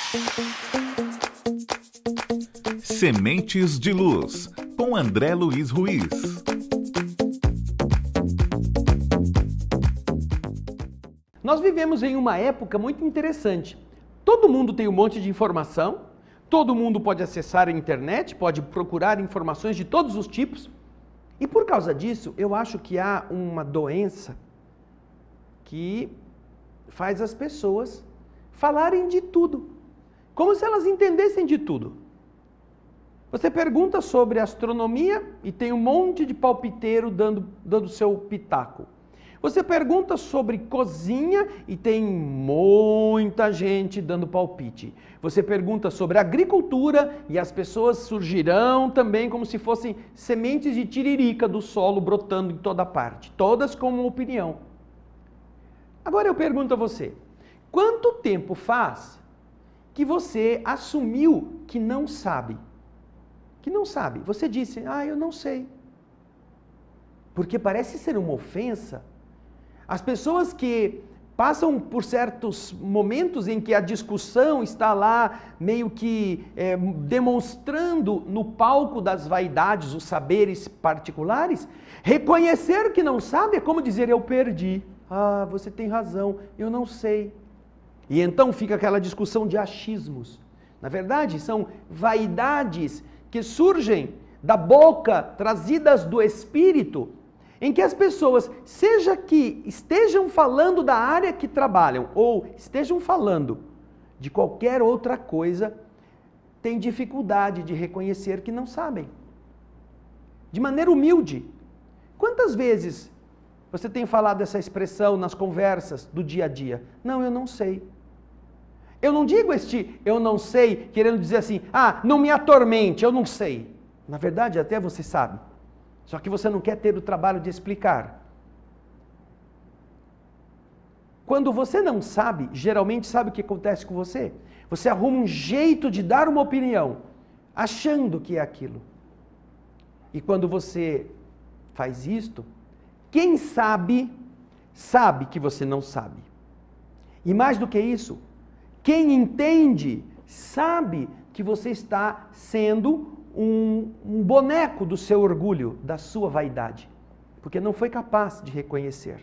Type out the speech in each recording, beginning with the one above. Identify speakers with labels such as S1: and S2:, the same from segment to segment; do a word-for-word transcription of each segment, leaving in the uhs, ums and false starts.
S1: Sementes de Luz, com André Luiz Ruiz.
S2: Nós vivemos em uma época muito interessante. Todo mundo tem um monte de informação, todo mundo pode acessar a internet, pode procurar informações de todos os tipos. E por causa disso, eu acho que há uma doença que faz as pessoas falarem de tudo, como se elas entendessem de tudo. Você pergunta sobre astronomia e tem um monte de palpiteiro dando, dando seu pitaco. Você pergunta sobre cozinha e tem muita gente dando palpite. Você pergunta sobre agricultura e as pessoas surgirão também como se fossem sementes de tiririca do solo brotando em toda parte, todas com uma opinião. Agora eu pergunto a você, quanto tempo faz que você assumiu que não sabe? Que não sabe. Você disse, ah, eu não sei. Porque parece ser uma ofensa. As pessoas que passam por certos momentos em que a discussão está lá meio que é, demonstrando no palco das vaidades os saberes particulares, reconhecer que não sabe é como dizer, eu perdi. Ah, você tem razão, eu não sei. E então fica aquela discussão de achismos. Na verdade, são vaidades que surgem da boca, trazidas do espírito, em que as pessoas, seja que estejam falando da área que trabalham ou estejam falando de qualquer outra coisa, têm dificuldade de reconhecer que não sabem. De maneira humilde. Quantas vezes você tem falado essa expressão nas conversas do dia a dia? Não, eu não sei. Eu não digo este eu não sei, querendo dizer assim, ah, não me atormente, eu não sei. Na verdade, até você sabe. Só que você não quer ter o trabalho de explicar. Quando você não sabe, geralmente sabe o que acontece com você? Você arruma um jeito de dar uma opinião, achando que é aquilo. E quando você faz isto, quem sabe, sabe que você não sabe. E mais do que isso, quem entende, sabe que você está sendo um, um boneco do seu orgulho, da sua vaidade, porque não foi capaz de reconhecer.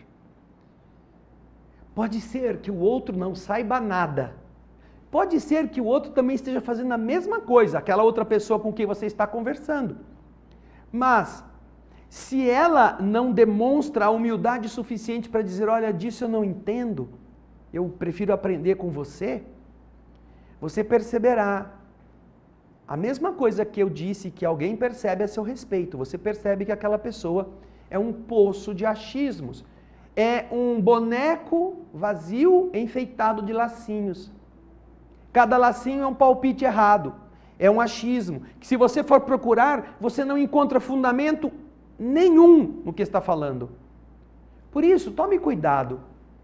S2: Pode ser que o outro não saiba nada. Pode ser que o outro também esteja fazendo a mesma coisa, aquela outra pessoa com quem você está conversando. Mas, se ela não demonstra a humildade suficiente para dizer, olha, disso eu não entendo, eu prefiro aprender com você, você perceberá a mesma coisa que eu disse que alguém percebe a seu respeito. Você percebe que aquela pessoa é um poço de achismos. É um boneco vazio enfeitado de lacinhos. Cada lacinho é um palpite errado. É um achismo. Que se você for procurar, você não encontra fundamento nenhum no que está falando. Por isso, tome cuidado.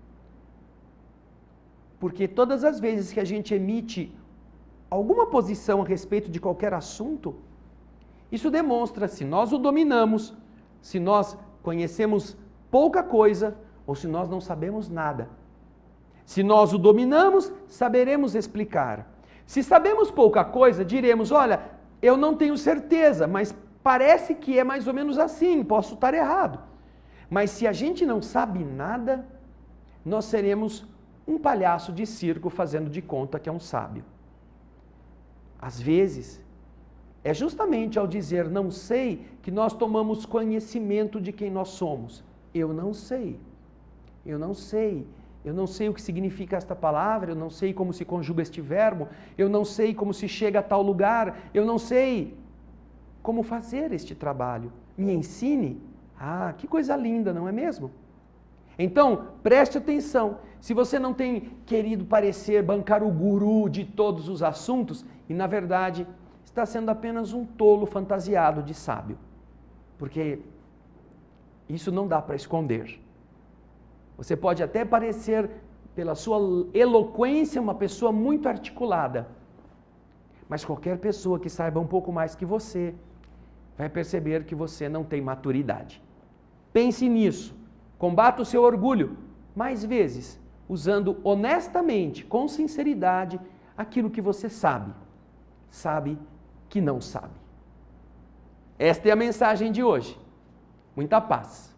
S2: Porque todas as vezes que a gente emite alguma posição a respeito de qualquer assunto, isso demonstra se nós o dominamos, se nós conhecemos pouca coisa ou se nós não sabemos nada. Se nós o dominamos, saberemos explicar. Se sabemos pouca coisa, diremos, olha, eu não tenho certeza, mas parece que é mais ou menos assim, posso estar errado. Mas se a gente não sabe nada, nós seremos um palhaço de circo fazendo de conta que é um sábio. Às vezes, é justamente ao dizer não sei que nós tomamos conhecimento de quem nós somos. Eu não sei, eu não sei, eu não sei o que significa esta palavra, eu não sei como se conjuga este verbo, eu não sei como se chega a tal lugar, eu não sei como fazer este trabalho. Me ensine? Ah, que coisa linda, não é mesmo? Então, preste atenção, se você não tem querido parecer bancar o guru de todos os assuntos, e na verdade está sendo apenas um tolo fantasiado de sábio, porque isso não dá para esconder. Você pode até parecer, pela sua eloquência, uma pessoa muito articulada, mas qualquer pessoa que saiba um pouco mais que você, vai perceber que você não tem maturidade. Pense nisso. Combata o seu orgulho, mais vezes, usando honestamente, com sinceridade, aquilo que você sabe, sabe que não sabe. Esta é a mensagem de hoje. Muita paz.